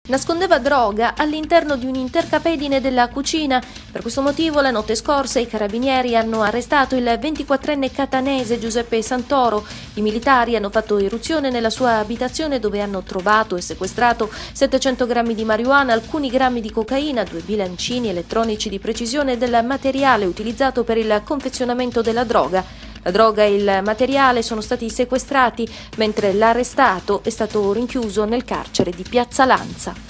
Nascondeva droga all'interno di un intercapedine della cucina. Per questo motivo la notte scorsa i carabinieri hanno arrestato il 24enne catanese Giuseppe Santoro. I militari hanno fatto irruzione nella sua abitazione dove hanno trovato e sequestrato 700 grammi di marijuana, alcuni grammi di cocaina, 2 bilancini elettronici di precisione e del materiale utilizzato per il confezionamento della droga. La droga e il materiale sono stati sequestrati, mentre l'arrestato è stato rinchiuso nel carcere di Piazza Lanza.